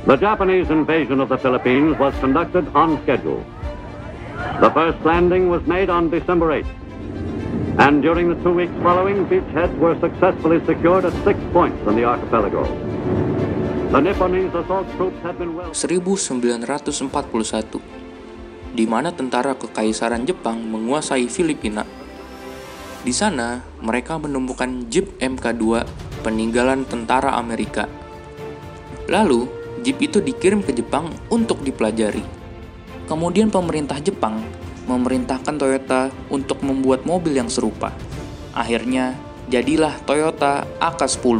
The Japanese invasion of the Philippines was conducted on schedule. The first landing was made on December 8th, and during the 2 weeks following, beachheads were successfully secured at 6 points in the archipelago. The Nipponese assault troops had been 1941, di mana tentara Kekaisaran Jepang menguasai Filipina. Di sana, mereka menemukan Jeep Mk2 peninggalan tentara Amerika. Lalu, Jeep itu dikirim ke Jepang untuk dipelajari. Kemudian pemerintah Jepang memerintahkan Toyota untuk membuat mobil yang serupa. Akhirnya, jadilah Toyota AK-10.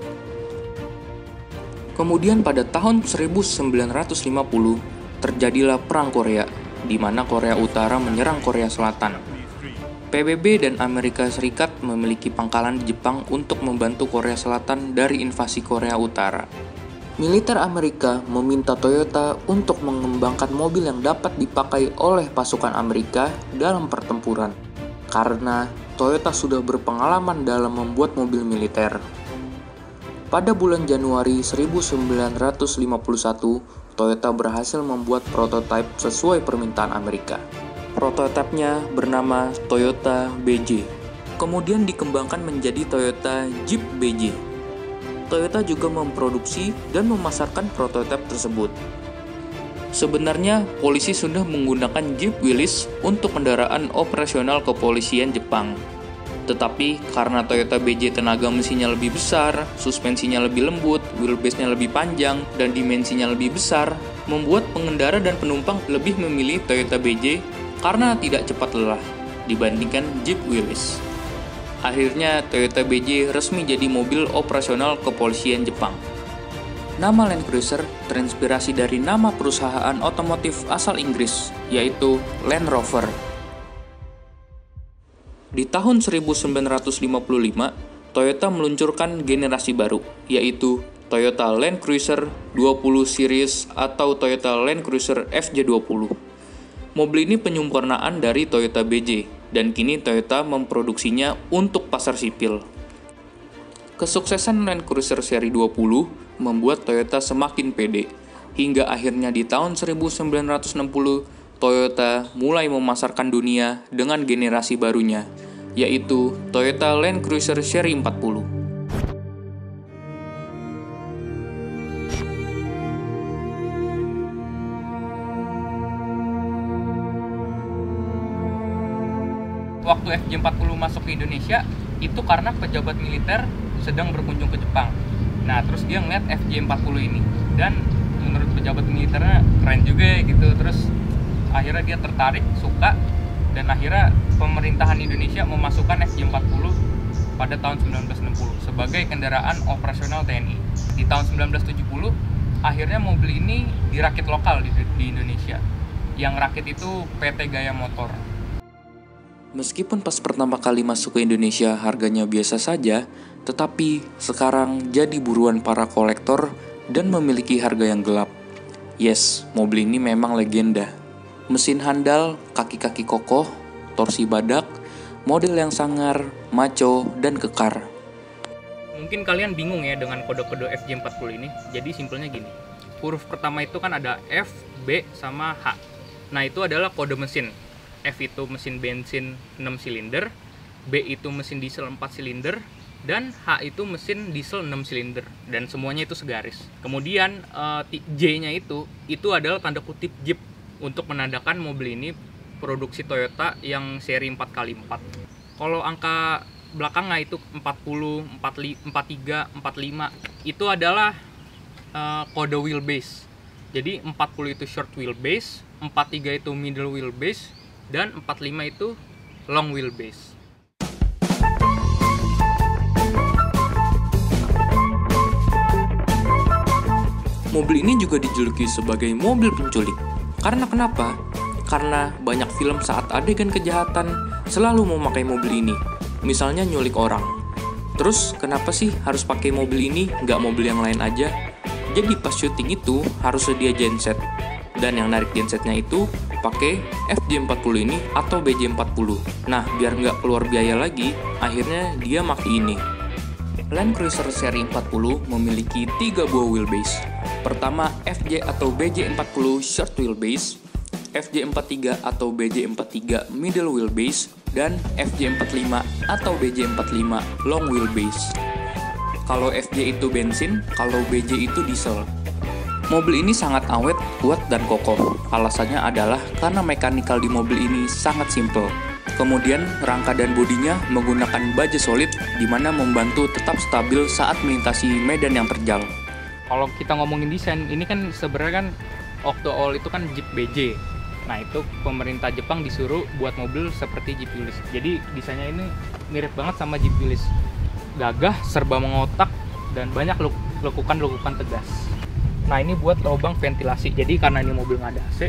Kemudian pada tahun 1950, terjadilah Perang Korea, di mana Korea Utara menyerang Korea Selatan. PBB dan Amerika Serikat memiliki pangkalan di Jepang untuk membantu Korea Selatan dari invasi Korea Utara. Militer Amerika meminta Toyota untuk mengembangkan mobil yang dapat dipakai oleh pasukan Amerika dalam pertempuran, karena Toyota sudah berpengalaman dalam membuat mobil militer. Pada bulan Januari 1951, Toyota berhasil membuat prototipe sesuai permintaan Amerika. Prototipenya bernama Toyota BJ. Kemudian dikembangkan menjadi Toyota Jeep BJ. Toyota juga memproduksi dan memasarkan prototipe tersebut. Sebenarnya, polisi sudah menggunakan Jeep Willys untuk kendaraan operasional kepolisian Jepang. Tetapi karena Toyota BJ tenaga mesinnya lebih besar, suspensinya lebih lembut, wheelbase-nya lebih panjang, dan dimensinya lebih besar, membuat pengendara dan penumpang lebih memilih Toyota BJ karena tidak cepat lelah dibandingkan Jeep Willys. Akhirnya Toyota BJ resmi jadi mobil operasional kepolisian Jepang. Nama Land Cruiser terinspirasi dari nama perusahaan otomotif asal Inggris, yaitu Land Rover. Di tahun 1955, Toyota meluncurkan generasi baru, yaitu Toyota Land Cruiser 20 Series atau Toyota Land Cruiser FJ20. Mobil ini penyempurnaan dari Toyota BJ, dan kini Toyota memproduksinya untuk pasar sipil. Kesuksesan Land Cruiser seri 20 membuat Toyota semakin pede, hingga akhirnya di tahun 1960, Toyota mulai memasarkan dunia dengan generasi barunya, yaitu Toyota Land Cruiser seri 40. Waktu FJ40 masuk ke Indonesia, itu karena pejabat militer sedang berkunjung ke Jepang. Nah, terus dia ngeliat FJ40 ini, dan menurut pejabat militernya keren juga ya gitu. Terus akhirnya dia tertarik, suka, dan akhirnya pemerintahan Indonesia memasukkan FJ40 pada tahun 1960 sebagai kendaraan operasional TNI. Di tahun 1970, akhirnya mobil ini dirakit lokal di Indonesia. Yang rakit itu PT Gaya Motor. Meskipun pas pertama kali masuk ke Indonesia harganya biasa saja, tetapi sekarang jadi buruan para kolektor dan memiliki harga yang gelap. Yes, mobil ini memang legenda. Mesin handal, kaki-kaki kokoh, torsi badak, model yang sangar, maco, dan kekar. Mungkin kalian bingung ya dengan kode-kode FJ40 ini. Jadi simpelnya gini. Huruf pertama itu kan ada F, B, sama H. Nah, itu adalah kode mesin. F itu mesin bensin 6 silinder, B itu mesin diesel 4 silinder, dan H itu mesin diesel 6 silinder, dan semuanya itu segaris. Kemudian J-nya itu adalah tanda kutip Jeep untuk menandakan mobil ini produksi Toyota yang seri 4x4. Kalau angka belakangnya itu 40, 43, 45 itu adalah kode wheelbase. Jadi 40 itu short wheelbase, 43 itu middle wheelbase, dan 45 itu long wheelbase. Mobil ini juga dijuluki sebagai mobil penculik. Karena kenapa? Karena banyak film saat adegan kejahatan selalu memakai mobil ini. Misalnya nyulik orang. Terus kenapa sih harus pakai mobil ini, nggak mobil yang lain aja? Jadi pas syuting itu harus sedia genset. Dan yang narik gensetnya itu pakai FJ40 ini atau BJ40. Nah, biar nggak keluar biaya lagi, akhirnya dia pakai ini. Land Cruiser seri 40 memiliki 3 buah wheelbase. Pertama, FJ atau BJ40 short wheelbase, FJ43 atau BJ43 middle wheelbase, dan FJ45 atau BJ45 long wheelbase. Kalau FJ itu bensin, kalau BJ itu diesel. Mobil ini sangat awet, kuat, dan kokoh. Alasannya adalah karena mekanikal di mobil ini sangat simple. Kemudian, rangka dan bodinya menggunakan baja solid, di mana membantu tetap stabil saat melintasi medan yang terjal. Kalau kita ngomongin desain, ini kan sebenarnya kan Octo All itu kan Jeep BJ. Nah, itu pemerintah Jepang disuruh buat mobil seperti Jeep Willys. Jadi desainnya ini mirip banget sama Jeep Willys. Gagah, serba mengotak, dan banyak lekukan-lekukan tegas. Nah, ini buat lubang ventilasi. Jadi karena ini mobil nggak ada AC,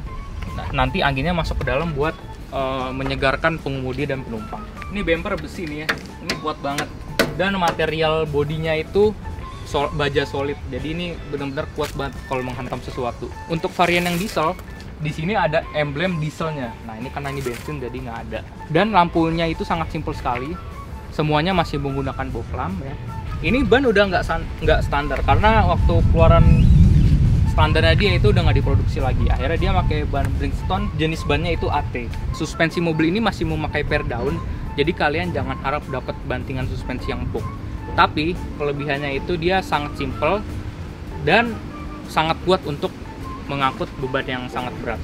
nanti anginnya masuk ke dalam buat menyegarkan pengemudi dan penumpang. Ini bumper besi nih ya, ini kuat banget. Dan material bodinya itu baja solid. Jadi ini benar-benar kuat banget kalau menghantam sesuatu. Untuk varian yang diesel, di sini ada emblem dieselnya. Nah, ini karena ini bensin jadi nggak ada. Dan lampunya itu sangat simpel sekali. Semuanya masih menggunakan box lamp ya. Ini ban udah nggak standar karena waktu keluaran standarnya dia itu udah nggak diproduksi lagi. Akhirnya dia pakai ban Bridgestone, jenis bannya itu AT. Suspensi mobil ini masih memakai per daun, jadi kalian jangan harap dapat bantingan suspensi yang empuk. Tapi kelebihannya itu dia sangat simple dan sangat kuat untuk mengangkut beban yang sangat berat.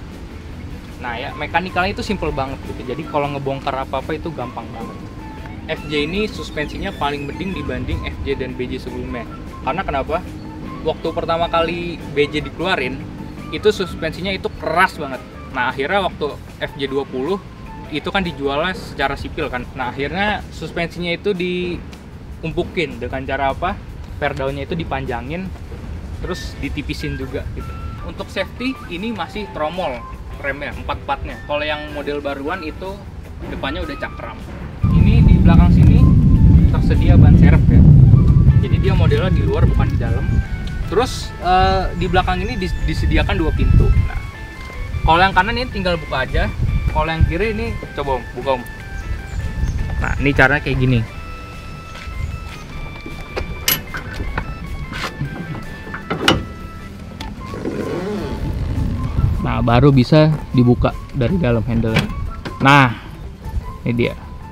Nah ya, mekanikalnya itu simple banget gitu. Jadi kalau ngebongkar apa-apa itu gampang banget. FJ ini suspensinya paling mending dibanding FJ dan BJ sebelumnya. Karena kenapa? Waktu pertama kali BJ dikeluarin, itu suspensinya itu keras banget. Nah akhirnya waktu FJ20 itu kan dijualnya secara sipil kan. Nah akhirnya suspensinya itu diumpukin dengan cara apa? Per daunnya itu dipanjangin, terus ditipisin juga gitu. Untuk safety ini masih tromol remnya, 4-4-nya. Kalau yang model baruan itu depannya udah cakram. Ini di belakang sini tersedia ban serep ya. Jadi dia modelnya di luar bukan di dalam. Terus di belakang ini disediakan 2 pintu. Nah, kalau yang kanan ini tinggal buka aja. Kalau yang kiri ini coba Om, buka Om. Nah, ini caranya kayak gini. Nah, baru bisa dibuka dari dalam handle. Nah, ini dia.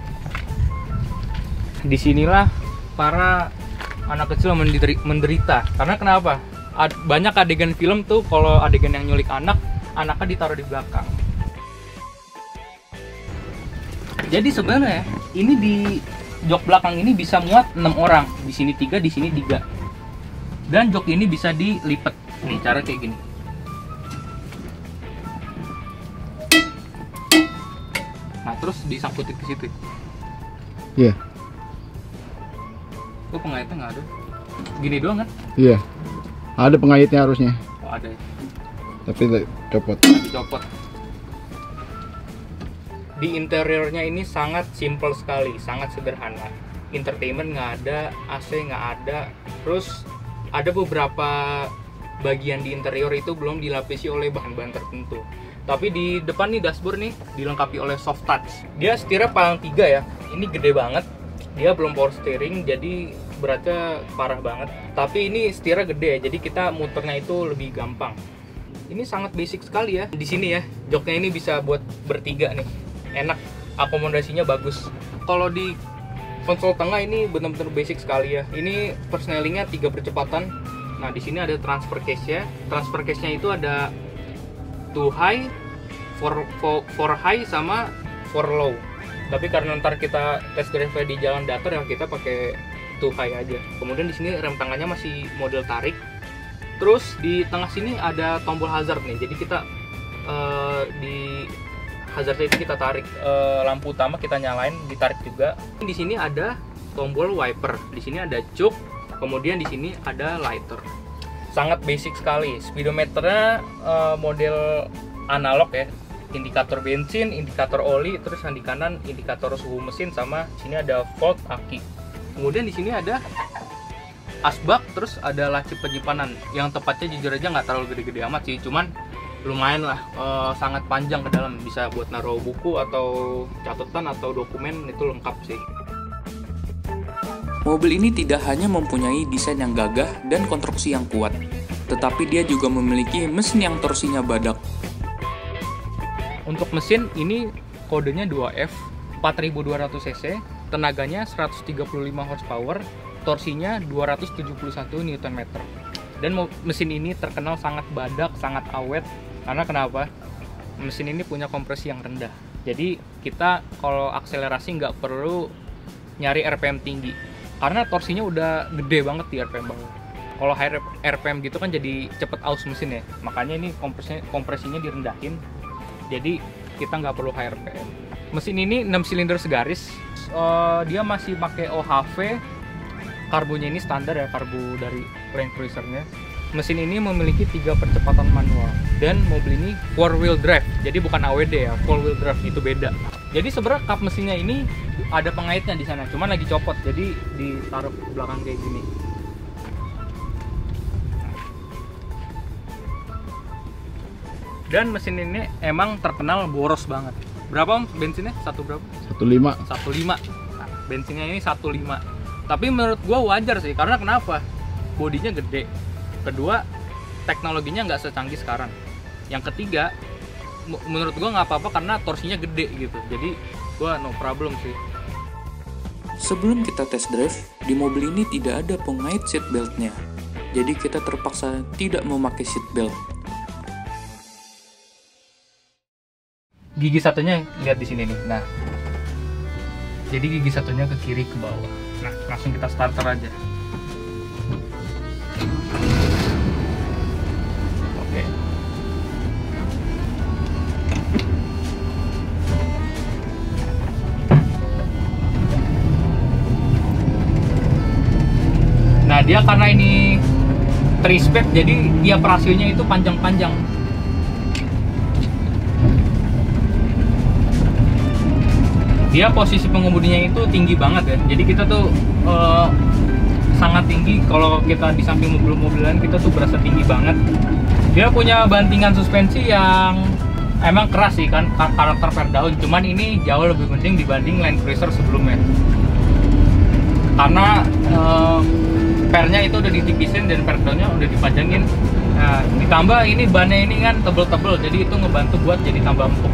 Disinilah para anak kecil menderita. Karena kenapa? Banyak adegan film tuh kalau adegan yang nyulik anaknya ditaruh di belakang. Jadi sebenarnya ini di jok belakang ini bisa muat 6 orang. Di sini 3, di sini 3. Dan jok ini bisa dilipat. Nih cara kayak gini. Nah, terus disangkutin ke situ. Iya. Kok pengaitnya nggak ada? Gini doang kan? Iya. Ada pengaitnya harusnya. Oh ada. Tapi copot. Dicopot. Di interiornya ini sangat simple sekali, sangat sederhana. Entertainment nggak ada, AC nggak ada. Terus ada beberapa bagian di interior itu belum dilapisi oleh bahan-bahan tertentu. Tapi di depan nih dashboard nih dilengkapi oleh soft touch. Dia setirnya paling 3 ya. Ini gede banget. Dia belum power steering, jadi beratnya parah banget. Tapi ini setirnya gede ya, jadi kita muternya itu lebih gampang. Ini sangat basic sekali ya. Di sini ya, joknya ini bisa buat bertiga nih. Enak, akomodasinya bagus. Kalau di konsol tengah ini benar-benar basic sekali ya. Ini persnelingnya 3 percepatan. Nah di sini ada transfer case-nya. Transfer case-nya itu ada 2 high, 4 high sama 4 low. Tapi karena ntar kita test drive di jalan datar ya kita pakai 2 high aja. Kemudian di sini rem tangannya masih model tarik. Terus di tengah sini ada tombol hazard nih. Jadi kita di hazardnya itu kita tarik, lampu utama kita nyalain, ditarik juga. Di sini ada tombol wiper. Di sini ada cuk. Kemudian di sini ada lighter. Sangat basic sekali. Speedometernya model analog ya. Indikator bensin, indikator oli, terus yang di kanan indikator suhu mesin, sama sini ada volt aki. Kemudian di sini ada asbak, terus ada laci penyimpanan yang tepatnya jujur aja nggak terlalu gede-gede amat sih, cuman lumayan lah, sangat panjang ke dalam, bisa buat naruh buku atau catatan atau dokumen, itu lengkap sih. Mobil ini tidak hanya mempunyai desain yang gagah dan konstruksi yang kuat, tetapi dia juga memiliki mesin yang torsinya badak. Untuk mesin ini kodenya 2F, 4200 cc, tenaganya 135 horsepower, torsinya 271 Nm. Dan mesin ini terkenal sangat badak, sangat awet. Karena kenapa? Mesin ini punya kompresi yang rendah. Jadi kita kalau akselerasi nggak perlu nyari RPM tinggi. Karena torsinya udah gede banget di RPM bawah. Kalau high RPM gitu kan jadi cepet aus mesin ya. Makanya ini kompresinya direndahin. Jadi kita nggak perlu high RPM. Mesin ini 6 silinder segaris. Dia masih pakai OHV. Karbonya ini standar ya, karbo dari Land Cruiser-nya. Mesin ini memiliki 3 percepatan manual. Dan mobil ini 4-wheel drive. Jadi bukan AWD ya, 4-wheel drive itu beda. Jadi sebenarnya kap mesinnya ini ada pengaitnya di sana, cuman lagi copot, jadi ditaruh ke belakang kayak gini. Dan mesin ini emang terkenal boros banget. Berapa om bensinnya? Berapa? 15. 1.5. Nah, bensinnya ini 1.5. Tapi menurut gua wajar sih, karena kenapa? Bodinya gede. Kedua, teknologinya nggak secanggih sekarang. Yang ketiga, menurut gua nggak apa-apa karena torsinya gede gitu. Jadi gua no problem sih. Sebelum kita test drive, di mobil ini tidak ada pengait seat beltnya. Jadi kita terpaksa tidak memakai seat belt. Gigi satunya lihat di sini nih. Nah, jadi gigi satunya ke kiri ke bawah. Nah, langsung kita starter aja. Oke. Nah, dia karena ini 3-speed, jadi dia rasionya itu panjang-panjang. Dia posisi pengemudinya itu tinggi banget ya. Jadi kita tuh sangat tinggi. Kalau kita di samping mobil-mobilan kita tuh berasa tinggi banget. Dia punya bantingan suspensi yang emang keras sih kan, karakter Fairdawn. Cuman ini jauh lebih penting dibanding Land Cruiser sebelumnya. Karena pernya itu udah ditipisin dan Fairdawnnya udah dipanjangin. Nah, ditambah ini bannya ini kan tebel-tebel, jadi itu ngebantu buat jadi tambah empuk.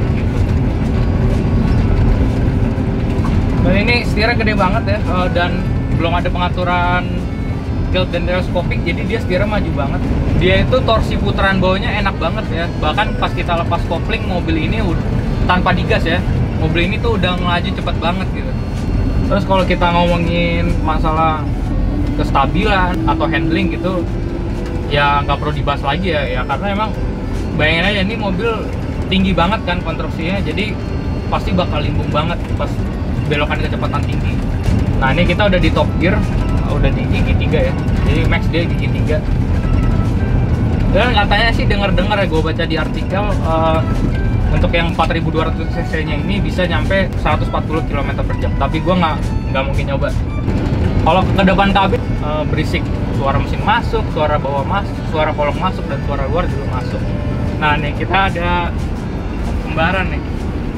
Dan ini setirnya gede banget ya, dan belum ada pengaturan tilt dan teleskopik, jadi dia setirnya maju banget. Dia itu torsi putaran bawahnya enak banget ya, bahkan pas kita lepas kopling mobil ini tanpa digas ya, mobil ini tuh udah ngelaju cepet banget gitu. Terus kalau kita ngomongin masalah kestabilan atau handling gitu, ya nggak perlu dibahas lagi ya, karena emang bayangin aja ini mobil tinggi banget kan konstruksinya, jadi pasti bakal limbung banget pas belokan kecepatan tinggi. Nah, ini kita udah di top gear, udah di gigi 3 ya. Jadi max dia gigi 3. Dan katanya sih dengar-dengar ya, gue baca di artikel untuk yang 4200 cc nya ini bisa nyampe 140 km per jam. Tapi gue nggak mungkin nyoba. Kalau ke depan kabin berisik, suara mesin masuk, suara bawah masuk, suara kolong masuk, dan suara luar juga masuk. Nah, nih kita ada kembaran nih.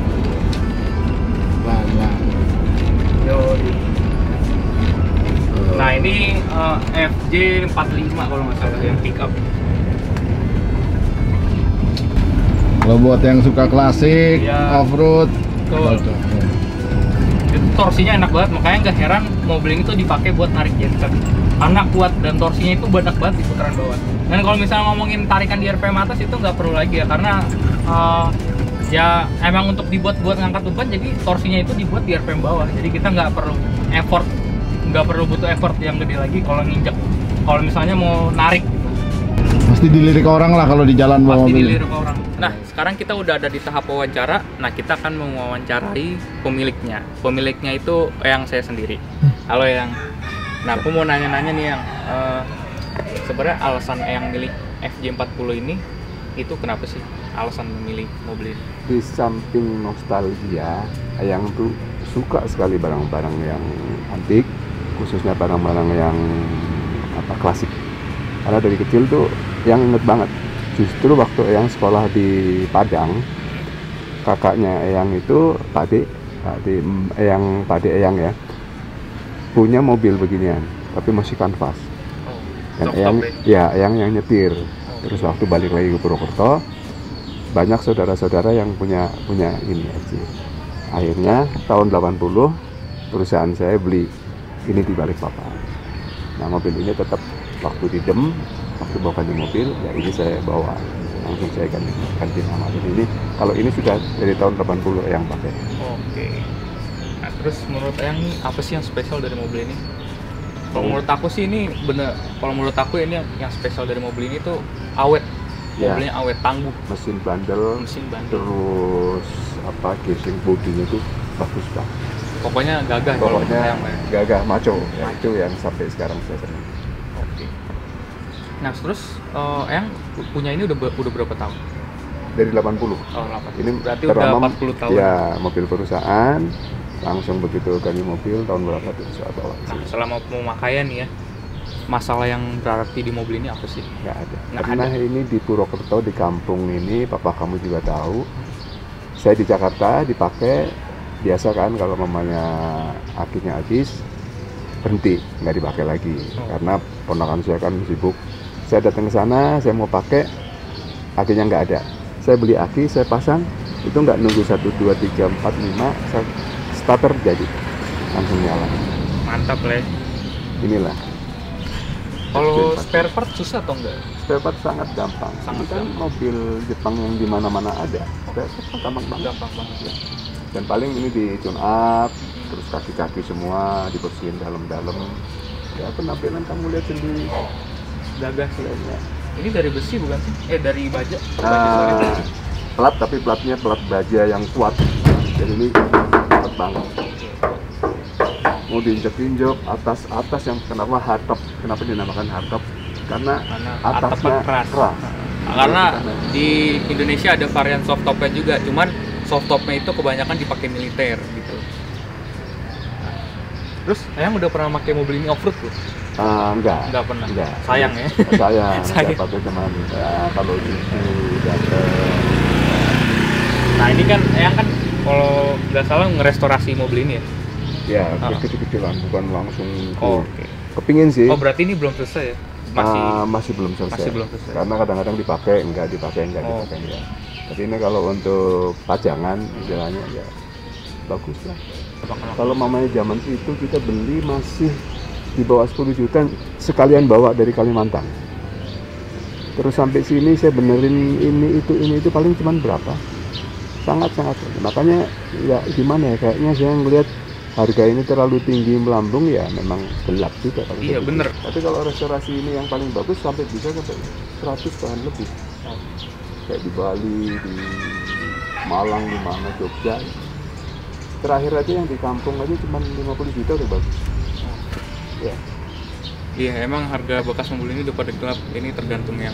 Nah, ini FJ45 kalau nggak salah, yang pickup. Kalau buat yang suka klasik, Ya, off-road, betul. Itu torsinya enak banget, makanya nggak heran mobil ini tuh dipakai buat narik genset. Karena kuat dan torsinya itu badak banget di putaran bawah. Dan kalau misalnya ngomongin tarikan di RPM atas itu nggak perlu lagi ya, karena ya emang untuk dibuat buat ngangkat beban, jadi torsinya itu dibuat di RPM bawah. Jadi kita nggak perlu effort, nggak perlu butuh effort yang gede lagi kalau nginjek. Kalau misalnya mau narik gitu. Pasti dilirik orang lah kalau di jalan bawa Pasti mobil. dilirik orang. Nah, sekarang kita udah ada di tahap wawancara. Nah, kita akan mewawancarai pemiliknya. Pemiliknya itu yang saya sendiri. Halo yang. Nah, aku mau nanya-nanya nih yang sebenarnya alasan yang milih FJ40 ini itu kenapa sih alasan memilih mobil ini? Di samping nostalgia, yang tuh suka sekali barang-barang yang antik, khususnya barang-barang yang klasik. Karena dari kecil tuh yang inget banget. Justru waktu Eyang sekolah di Padang, kakaknya Eyang itu Pak De Eyang ya. punya mobil beginian, tapi masih kanvas. Dan Soft top yang nyetir. Terus waktu balik lagi ke Purwokerto, banyak saudara-saudara yang punya ini aja. Akhirnya tahun 80 perusahaan saya beli ini di Balikpapan. Nah, mobil ini tetap waktu didem, waktu bawa ganti mobil, ya ini saya bawa. Langsung saya ganti nama. Jadi ini, kalau ini sudah dari tahun 80 yang pakai. Oke. Nah, terus menurut Eyang nih, apa sih yang spesial dari mobil ini? Kalau menurut aku sih ini bener. Kalau menurut aku ini yang spesial dari mobil ini tuh awet. Ya. Mobilnya awet, tangguh. Mesin bandel, terus casing bodinya tuh bagus banget. Pokoknya gagah. Pokoknya gagah, maco. Ya, itu yang sampai sekarang saya senang. Oke. Nah, terus Eyang punya ini udah berapa tahun? Dari 80. Oh, 80. Ini berarti udah 40 tahun. Ya, mobil perusahaan. Langsung begitu ganti mobil tahun berapa tuh saya bawa. Nah, selama pemakaian ya, masalah yang berarti di mobil ini apa sih? Nggak ada. Nggak Karena ada. ini di Purwokerto, di kampung ini, papa kamu juga tahu. Saya di Jakarta dipakai biasa kan, kalau mamanya akinya habis berhenti, nggak dipakai lagi. Karena ponakan saya kan sibuk. Saya datang ke sana, saya mau pakai, akinya nggak ada. Saya beli aki, saya pasang, itu nggak nunggu 1, 2, 3, 4, 5, saya starter jadi, langsung nyala. Mantap lah. Inilah. Kalau spare part susah atau enggak? Spare part sangat gampang. Sangat Ini kan gampang. mobil Jepang yang di mana-mana ada. Spare part gampang banget. Gampang banget ya. Dan paling ini di tune up, terus kaki-kaki semua dibersihin dalam-dalam. Ya, penampilan kamu lihat sendiri. Gagah sih. Ya. Ini dari besi bukan sih? Dari baja. Plat, tapi platnya plat baja yang kuat. Jadi ini kuat banget. Mau diinjek-injek atas yang kenapa hardtop? Kenapa dinamakan hardtop? Karena atasnya keras. Nah, karena di Indonesia ada varian soft topnya juga, cuman soft topnya itu kebanyakan dipakai militer gitu. Nah, terus Eyang udah pernah pakai mobil ini off-road tuh? Enggak Pernah. Enggak. Sayang ya. Sayang. Sayang. Pakai teman. Ya, kalau cucu datang. Nah, ini kan Eyang kan kalau nggak salah ngerestorasi mobil ini ya? Ya, kecil-kecilan, bukan langsung. Oke. Kepingin sih. Oh, berarti ini belum selesai ya? Masih belum selesai. Masih belum selesai. Karena kadang-kadang dipakai, enggak dipakai. Ya. Tapi ini kalau untuk pajangan, istilahnya ya bagus lah. Kalau mamanya zaman itu kita beli masih di bawah 10 juta, sekalian bawa dari Kalimantan. Terus sampai sini saya benerin ini itu paling cuman berapa? Sangat-sangat. Makanya ya gimana ya, kayaknya saya ngelihat harga ini terlalu tinggi melambung, ya memang gelap juga kalau Iya, begitu. bener. Tapi kalau restorasi ini yang paling bagus sampai 100 bahan lebih. Kayak di Bali, di Malang, di mana, Jogja. Terakhir aja yang di kampung aja cuma 50 juta udah bagus. Ya. Iya, emang harga bekas mobil ini udah pada gelap. Ini tergantung yang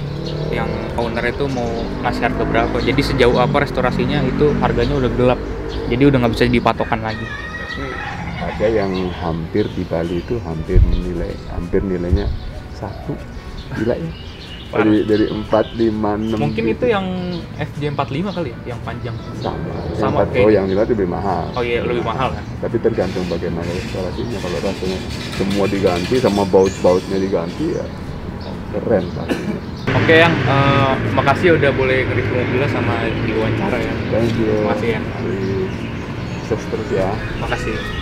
owner itu mau ngasih harga berapa. Jadi sejauh apa restorasinya itu harganya udah gelap. Jadi udah nggak bisa dipatokan lagi. Ada yang hampir di Bali itu hampir nilainya 1, gila ya. Dari 4, 5, 6. Mungkin gitu. itu yang FJ45 kali ya, yang panjang. Sama kayak yang nilai lebih mahal. Oh iya, lebih mahal kan. Tapi tergantung bagaimana restorasinya. Kalau rasanya semua diganti sama baut-bautnya diganti, ya keren pasti. Oke, Yang makasih udah boleh nge-review mobilnya sama diwawancara ya. Thank you. Makasih ya. Sukses terus ya. Makasih.